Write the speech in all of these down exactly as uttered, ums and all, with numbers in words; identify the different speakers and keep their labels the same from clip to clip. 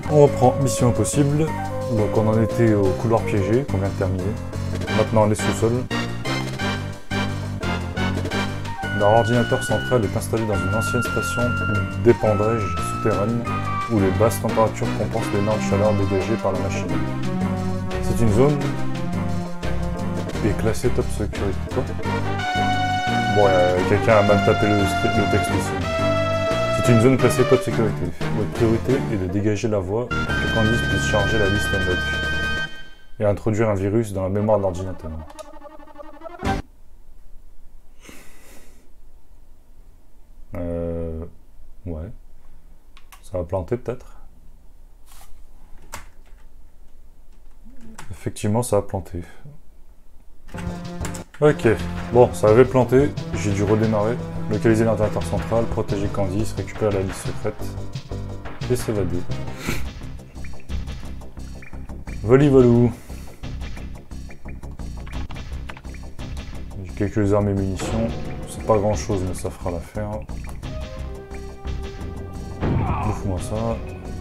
Speaker 1: On reprend Mission Impossible. Donc on en était au couloir piégé qu'on vient de terminer. Maintenant on est sous-sol. Leur ordinateur central est installé dans une ancienne station d'épandage souterraine où les basses températures compensent l'énorme chaleur dégagée par la machine. C'est une zone qui est classée top sécurité. Quoi? Bon, euh, quelqu'un a mal tapé le, le texte ici. C'est une zone classée top sécurité. Votre priorité est de dégager la voie pour que Candice puisse charger la liste mode et introduire un virus dans la mémoire de l'ordinateur. Euh... Ouais. Ça va planter peut-être. Effectivement, ça a planté. Ok. Bon, ça avait planté. J'ai dû redémarrer. Localiser l'ordinateur central, protéger Candice, récupérer la liste secrète et s'évader. Voli volou. J'ai quelques armes et munitions. C'est pas grand chose, mais ça fera l'affaire. Bouffe-moi ça.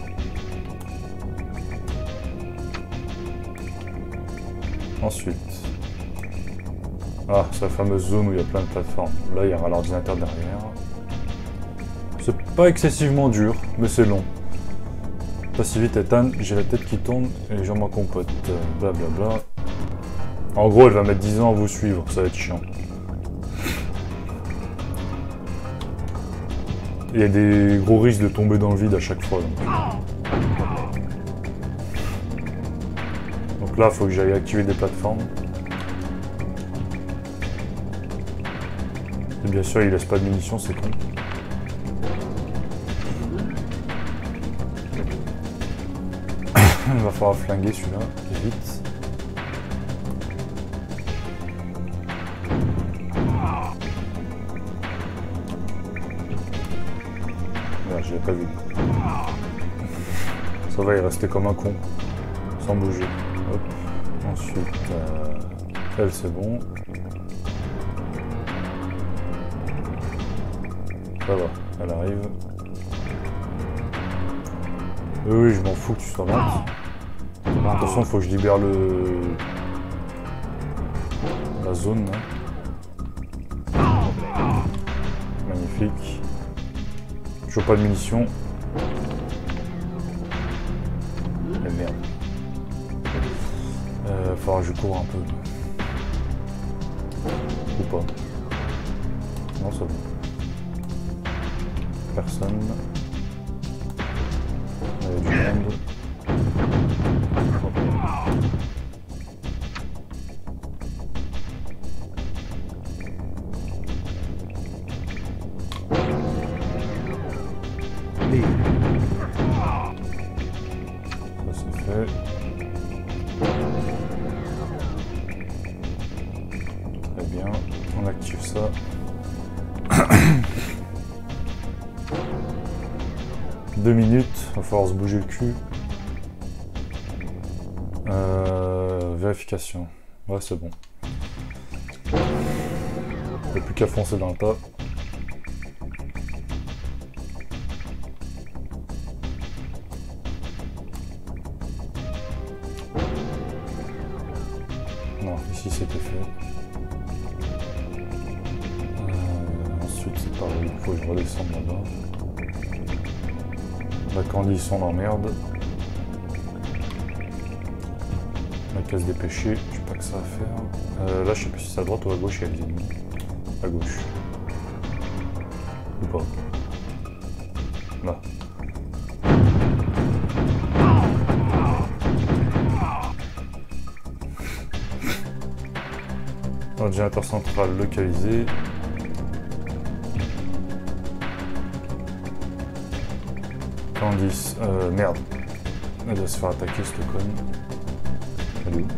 Speaker 1: Ensuite. Ah, c'est la fameuse zone où il y a plein de plateformes. Là, il y aura l'ordinateur derrière. C'est pas excessivement dur, mais c'est long. Pas si vite, Ethan, j'ai la tête qui tourne et les jambes en compote. Blablabla. Bla bla. En gros, elle va mettre dix ans à vous suivre, ça va être chiant. Il y a des gros risques de tomber dans le vide à chaque fois. Donc, donc là, il faut que j'aille activer des plateformes. Et bien sûr, il laisse pas de munitions, c'est con. Il va falloir flinguer celui-là, vite. Merde, je l'ai pas vu. Ça va, il restait comme un con, sans bouger. Hop. Ensuite, euh, elle c'est bon. Ça va, elle arrive. Oui, oui, je m'en fous que tu sois lente. De toute façon, il faut que je libère le... la zone. Là. Magnifique. Toujours pas de munitions. Et merde. Euh, va falloir que je cours un peu. Ou pas. Non, c'est bon. Personne. Il y a du monde. Ça c'est fait. Très bien. On active ça. Deux minutes, il va falloir se bouger le cul. Euh, vérification. Ouais, c'est bon. Il n'y a plus qu'à foncer dans le tas. Non, ici c'était fait. Euh, ensuite, c'est pareil, il faut que je redescende là-bas. La Candice, on l'emmerde. La casse des péchés, je sais pas que ça à faire. Euh, là, je sais plus si c'est à droite ou à gauche, il y a les ennemis. À gauche. Ou pas. Là. Ordinateur central localisé. Candice, euh, merde. Elle doit se faire attaquer, cette conne. Elle est où?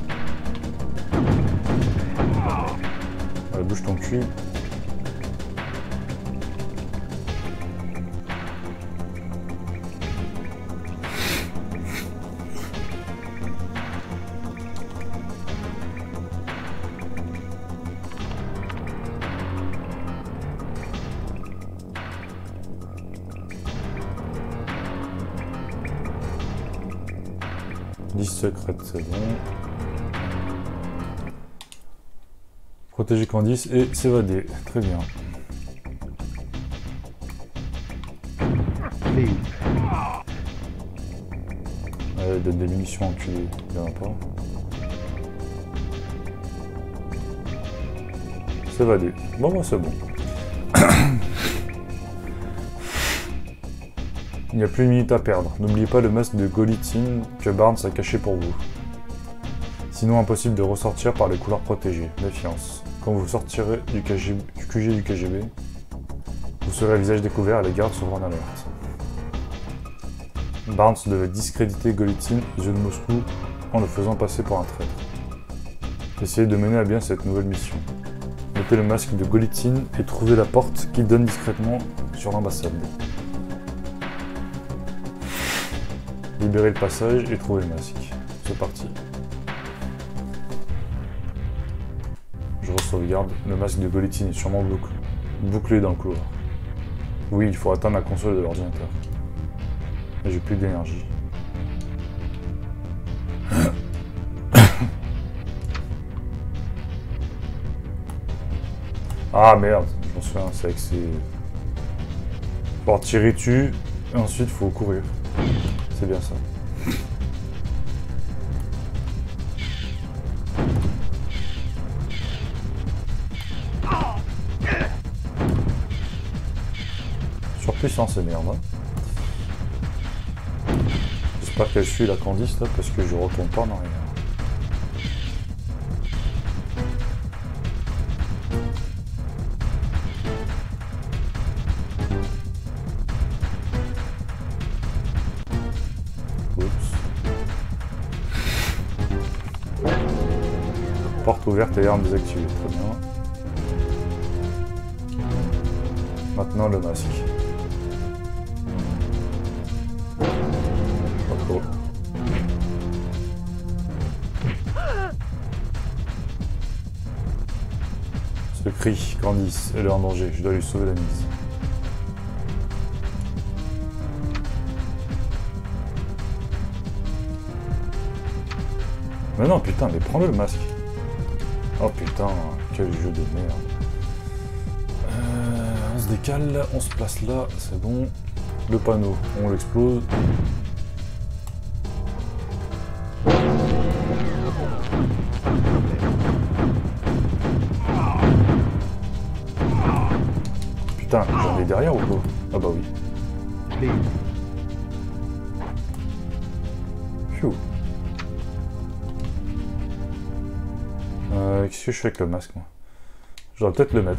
Speaker 1: Ouais, bouge ton cul. Liste secrète, c'est bon. Protéger Candice et s'évader. Très bien. Ouais, donne des munitions enculées. Il y en a pas. S'évader. Bon, moi, c'est bon. Il n'y a plus une minute à perdre. N'oubliez pas le masque de Golitsyn que Barnes a caché pour vous. Sinon, impossible de ressortir par les couloirs protégés. Méfiance. Quand vous sortirez du, K G B, du Q G du K G B, vous serez à visage découvert et les gardes seront en alerte. Barnes devait discréditer Golitsyn aux yeux de Moscou en le faisant passer pour un traître. Essayez de mener à bien cette nouvelle mission. Mettez le masque de Golitsyn et trouvez la porte qui donne discrètement sur l'ambassade. Libérez le passage et trouvez le masque. C'est parti. Je re-sauvegarde. Le masque de Golitsyn est sûrement bouclé, bouclé dans le couloir. Oui, il faut atteindre la console de l'ordinateur. Mais j'ai plus d'énergie. Ah merde, je m'en souviens, c'est avec ces... Faut avoir tiré dessus, et ensuite faut courir. C'est bien ça. Surpuissant ces merdes. Hein. J'espère qu'elle suit la Candice là parce que je retourne pas en arrière. Porte ouverte et arme désactivée, très bien. Maintenant le masque. Pas trop. Ce cri, Candice, elle est en danger, je dois lui sauver la mise. Mais non, putain, mais prends-le le masque. Oh putain, quel jeu de merde. Euh, on se décale, on se place là, c'est bon. Le panneau, on l'explose. Putain, j'en ai derrière ou quoi? Ah bah oui. Phew. Euh, Qu'est-ce que je fais avec le masque, moi? Je dois peut-être le mettre.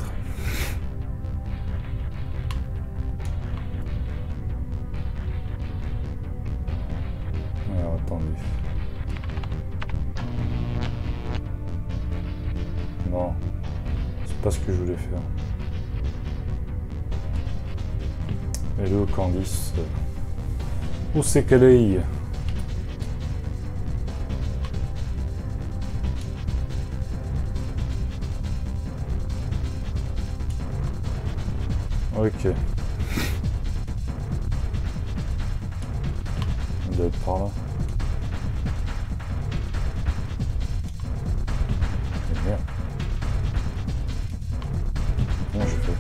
Speaker 1: Alors, attendez. Non. C'est pas ce que je voulais faire. Hello, Candice. Où c'est qu'elle est? Ok. On doit être par là. Mais merde. Comment j'ai fait?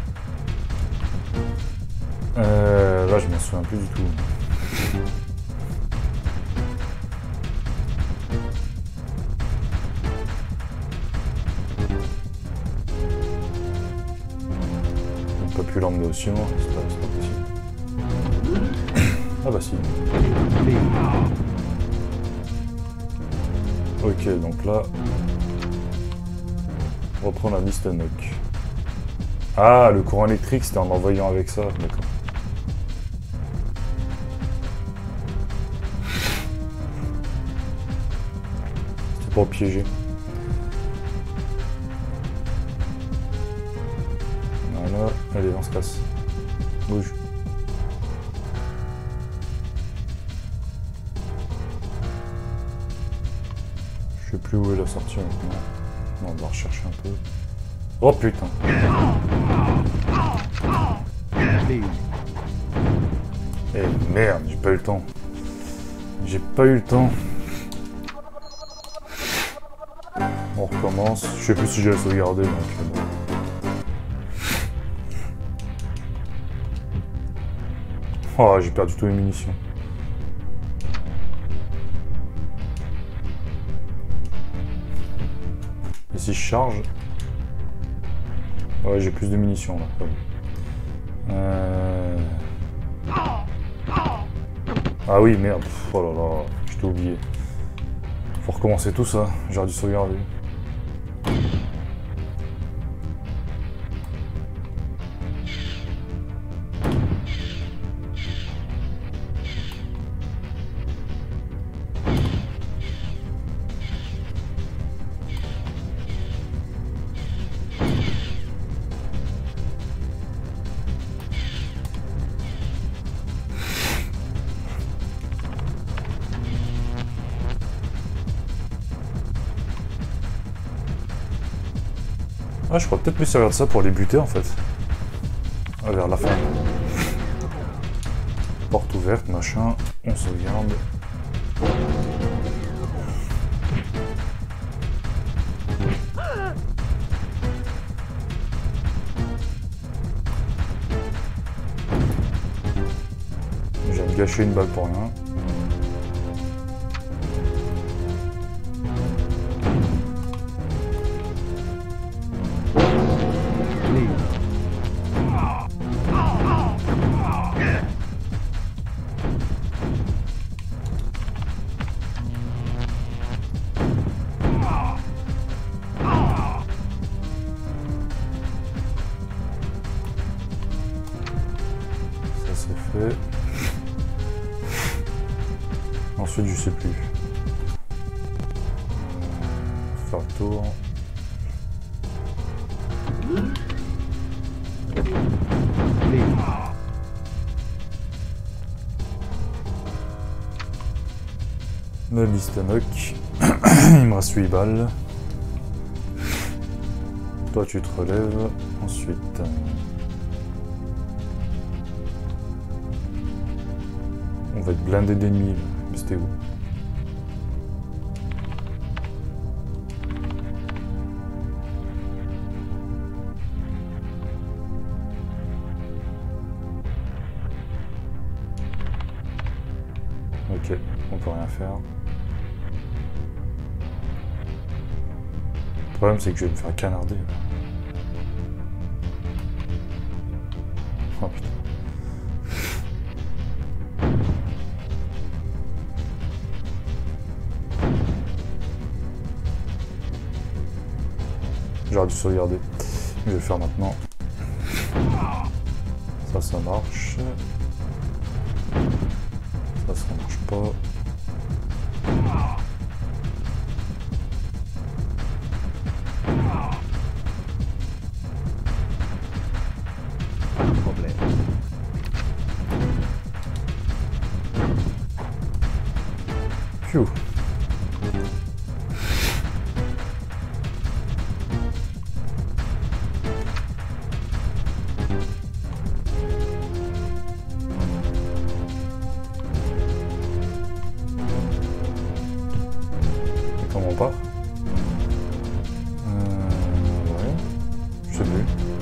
Speaker 1: Euh... Là, je m'en souviens plus du tout. Pas pu l'emmener aussi loin, c'est pas, pas possible. Ah bah si. Ok, donc là, on reprend la liste Nock. Ah, le courant électrique, c'était en envoyant avec ça, d'accord. C'était pour piéger. Voilà, allez, on se casse. Bouge. Je sais plus où est la sortie maintenant. On va rechercher un peu. Oh putain. Eh merde, j'ai pas eu le temps. J'ai pas eu le temps. On recommence. Je sais plus si j'ai sauvegardé donc. Euh, oh, j'ai perdu toutes mes munitions. Et si je charge. Ouais, j'ai plus de munitions là. Euh... Ah oui, merde. Pff, oh là là, je t'ai oublié. Faut recommencer tout ça. J'aurais dû sauvegarder. Ah, je pourrais peut-être me servir de ça pour les buter en fait. Ah, vers la fin. Porte ouverte, machin. On sauvegarde. Je viens de gâcher une balle pour rien. Fait. Ensuite, je sais plus. Faire le tour. Le Listanok. Il me reste huit balles. Toi, tu te relèves. Ensuite. On va être blindé d'ennemis, mais c'était où? Ok, on peut rien faire. Le problème c'est que je vais me faire canarder. Là. Oh putain. J'aurais dû sauvegarder. Je vais le faire maintenant. Ça, ça marche. Ça, ça marche pas.
Speaker 2: Pas de problème.
Speaker 1: Phew. Comment on part? Euh... Ouais. Je sais plus.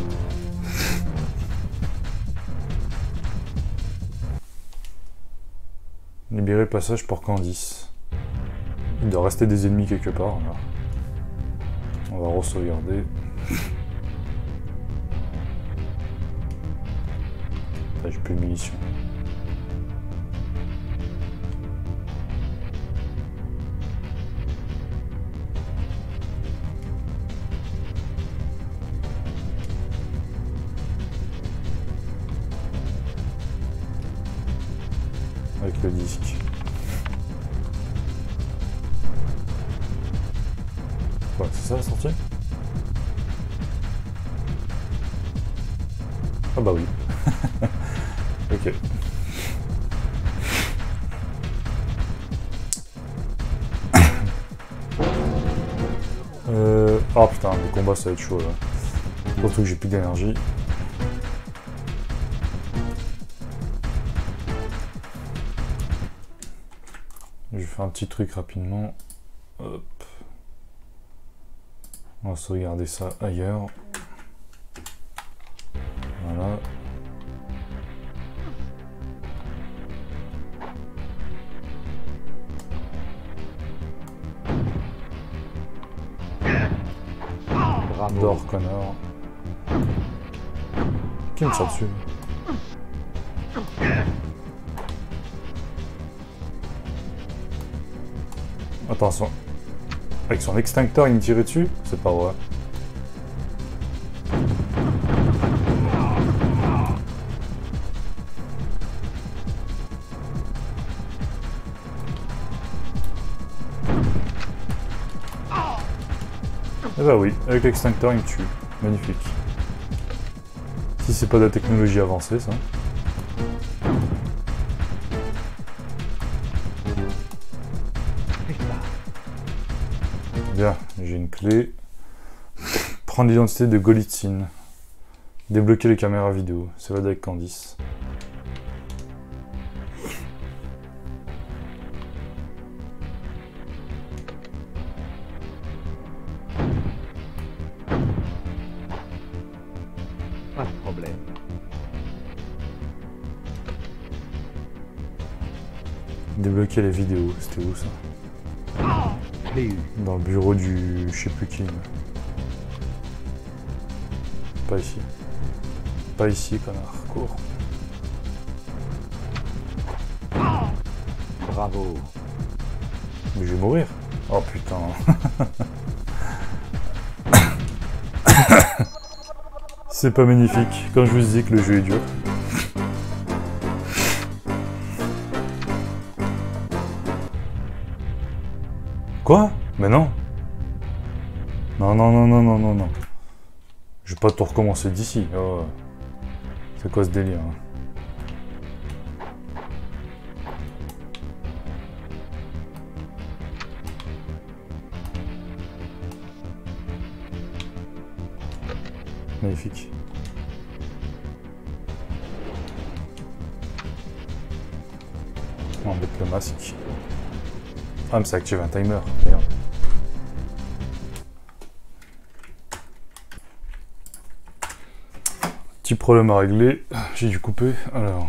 Speaker 1: Libérer le passage pour Candice. Il doit rester des ennemis quelque part. Là. On va re-sauvegarder. J'ai plus de munitions. Avec le disque. Ouais, c'est ça la sortie? Ah bah oui. Ok. euh... Oh putain, le combat ça va être chaud là. Surtout que j'ai plus d'énergie. Je vais faire un petit truc rapidement. Hop. On va sauvegarder ça ailleurs. Voilà.
Speaker 2: Bravo.
Speaker 1: Dors, connard. Qui me tire dessus? Attention. Avec son extincteur, il me tirait dessus? C'est pas vrai. Eh bah oui, avec l'extincteur, il me tue. Magnifique. Si c'est pas de la technologie avancée, ça. Bien, j'ai une clé. Prendre l'identité de Golitsyn. Débloquer les caméras vidéo. C'est là avec Candice.
Speaker 2: Pas de problème.
Speaker 1: Débloquer les vidéos. C'était où ça?
Speaker 2: Je l'ai eu.
Speaker 1: Dans le bureau du... je sais plus qui. Pas ici. Pas ici, connard. Cours.
Speaker 2: Bravo.
Speaker 1: Mais je vais mourir. Oh putain. C'est pas magnifique. Quand je vous dis que le jeu est dur. Quoi? Mais non. Non, non, non, non, non, non, non. Je vais pas tout recommencer d'ici. Oh. C'est quoi ce délire hein? Magnifique. On va mettre le masque. Ah, mais ça active un timer. Merde. Petit problème à régler. J'ai dû couper. Alors.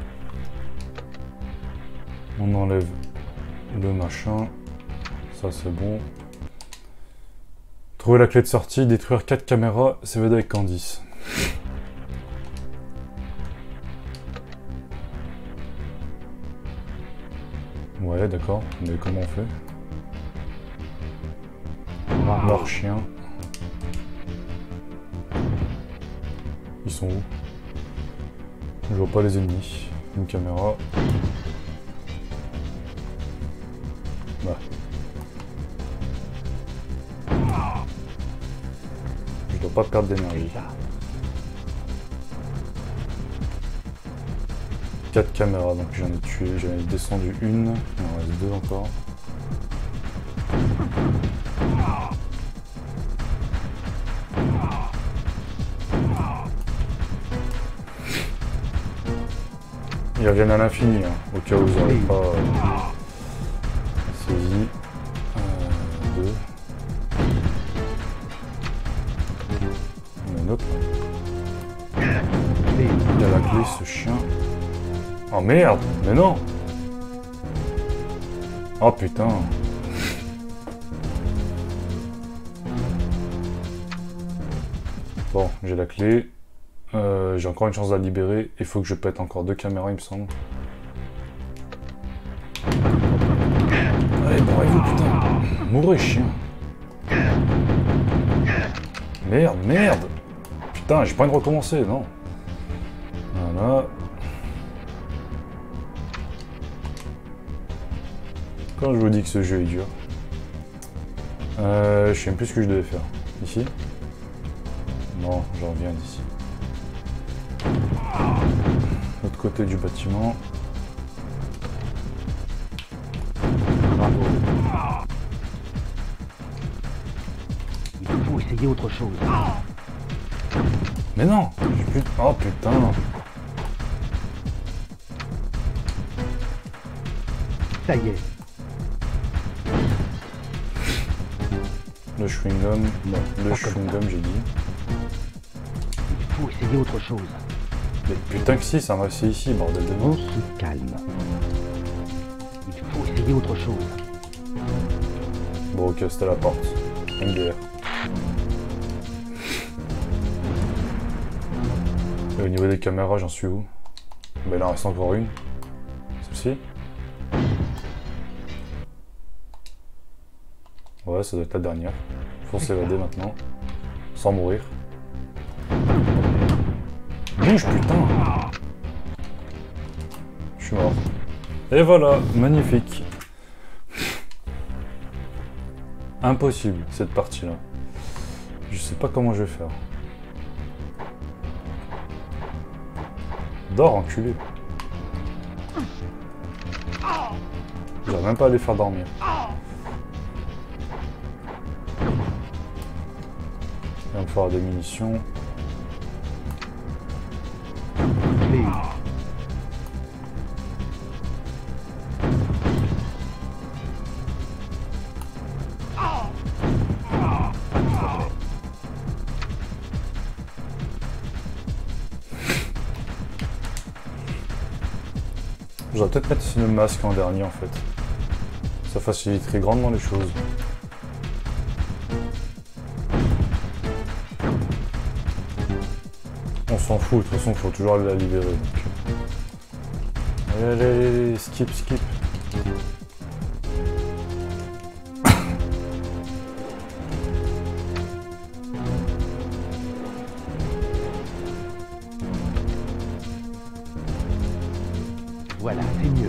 Speaker 1: On enlève le machin. Ça, c'est bon. Trouver la clé de sortie, détruire quatre caméras, s'évader avec Candice. Ouais, d'accord, mais comment on fait? Mort chien. Ils sont où? Je vois pas les ennemis. Une caméra. Bah. Je dois pas perdre d'énergie. quatre caméras, donc j'en ai tué, j'en ai descendu une, il en reste deux encore. Ils reviennent à l'infini, hein, au cas où vous n'aurez pas euh, saisi. Euh, deux. Il y en a une autre. Il a la clé, ce chien. Oh merde, mais non. Oh putain. Bon, j'ai la clé. Euh, j'ai encore une chance de la libérer. Il faut que je pète encore deux caméras, il me semble. Allez, barrez-vous, putain. Mourez, chien. Merde, merde. Putain, j'ai pas envie de recommencer, non. Voilà. Quand je vous dis que ce jeu est dur. Euh, je sais même plus ce que je devais faire. Ici? Non, j'en reviens d'ici. L'autre côté du bâtiment.
Speaker 2: Bravo. Il faut essayer autre chose.
Speaker 1: Mais non, j'ai plus... Oh putain.
Speaker 2: Ça y est.
Speaker 1: Le chewing-gum, non, le
Speaker 2: Pas comme
Speaker 1: chewing-gum j'ai dit.
Speaker 2: Il faut essayer autre chose.
Speaker 1: Mais putain que si, ça m'a c'est ici, bordel de
Speaker 2: On
Speaker 1: monstre.
Speaker 2: se calme. Il faut essayer autre chose.
Speaker 1: Bon ok, c'était la porte. M D R. Et au niveau des caméras, j'en suis où? Ben là, il en reste encore une. Celle-ci. Ouais, ça doit être la dernière. Faut s'évader maintenant. Sans mourir. Bouge, putain! Je suis mort. Et voilà, magnifique. Impossible, cette partie-là. Je sais pas comment je vais faire. Dors, enculé. J'arrive même pas à les faire dormir. Il va me falloir des munitions.
Speaker 2: Clé U.
Speaker 1: Je vais peut-être mettre le masque en dernier en fait. Ça faciliterait grandement les choses. On s'en fout, de toute façon il faut toujours aller la libérer. Donc. Allez, allez, allez, allez, skip, skip.
Speaker 2: Voilà, c'est mieux.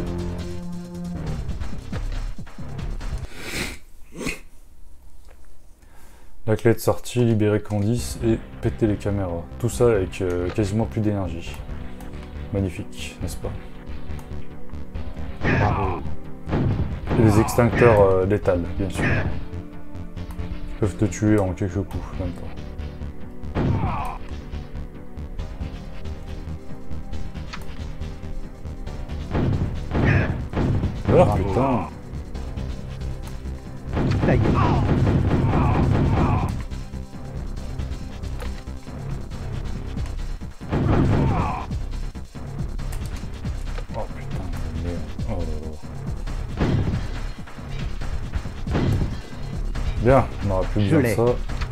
Speaker 1: La clé de sortie, libérer Candice et péter les caméras. Tout ça avec euh, quasiment plus d'énergie. Magnifique, n'est-ce pas?
Speaker 2: Bravo.
Speaker 1: Et les extincteurs euh, létals, bien sûr. Ils peuvent te tuer en quelques coups, même pas. Alors,
Speaker 2: Bravo.
Speaker 1: putain!
Speaker 2: Ça y est.
Speaker 1: Oh putain, merde. Oh là là. Bien, on n'aura plus
Speaker 2: Je
Speaker 1: besoin de
Speaker 2: l'ai.
Speaker 1: ça.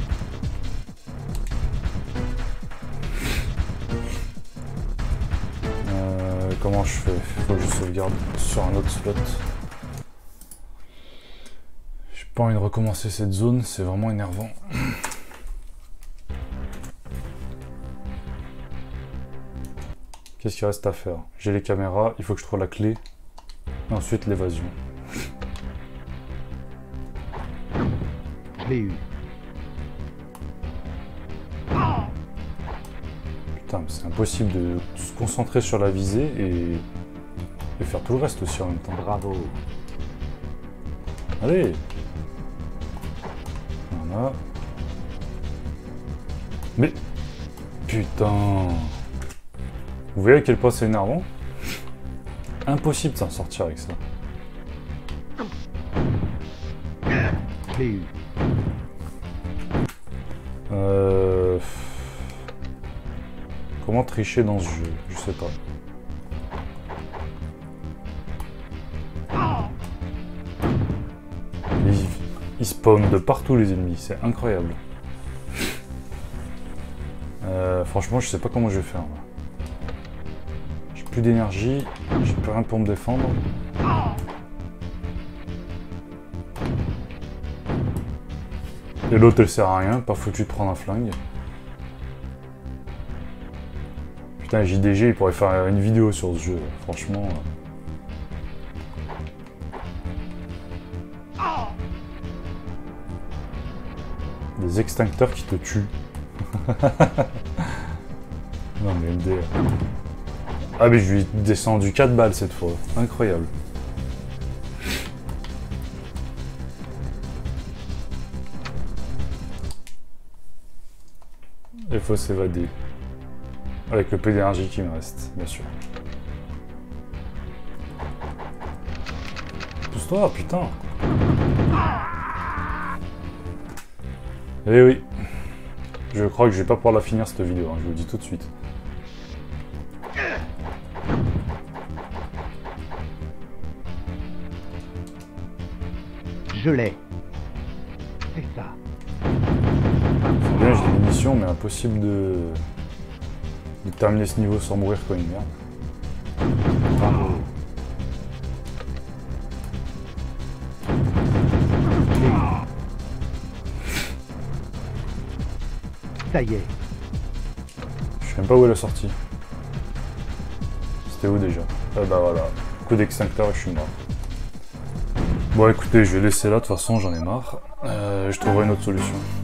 Speaker 1: Euh, comment je fais? Faut que je sauvegarde sur un autre slot. J'ai pas envie de recommencer cette zone, c'est vraiment énervant. Qu'est-ce qu'il reste à faire? J'ai les caméras, il faut que je trouve la clé. Et ensuite l'évasion.
Speaker 2: Clé U.
Speaker 1: Putain, mais c'est impossible de se concentrer sur la visée et... et faire tout le reste aussi en même temps.
Speaker 2: Bravo.
Speaker 1: Allez! Voilà. Mais... Putain! Vous voyez à quel point c'est énervant? Impossible de s'en sortir avec ça.
Speaker 2: Clé U.
Speaker 1: Euh... Comment tricher dans ce jeu? Je sais pas. Ils, ils spawnent de partout les ennemis, c'est incroyable. Euh, franchement, je sais pas comment je vais faire. Là. J'ai plus d'énergie, j'ai plus rien pour me défendre. Et l'autre elle sert à rien, pas foutu de prendre un flingue. Putain, J D G il pourrait faire une vidéo sur ce jeu, franchement. Des extincteurs qui te tuent. Non mais M D R. Ah mais je lui ai descendu quatre balles cette fois, incroyable. Il faut s'évader. Avec le peu d'énergie qui me reste, bien sûr. Pousse-toi, putain. Eh oui. Je crois que je vais pas pouvoir la finir cette vidéo, hein, je vous le dis tout de suite.
Speaker 2: Je l'ai. C'est ça.
Speaker 1: C'est bien, j'ai des munitions, mais impossible de... de terminer ce niveau sans mourir comme une merde.
Speaker 2: Bravo. Ça y est.
Speaker 1: Je sais même pas où elle est sortie. C'était où déjà? Ah bah voilà. Coup d'extincteur et je suis mort. Bon écoutez, je vais laisser là, de toute façon j'en ai marre. Euh, je trouverai une autre solution.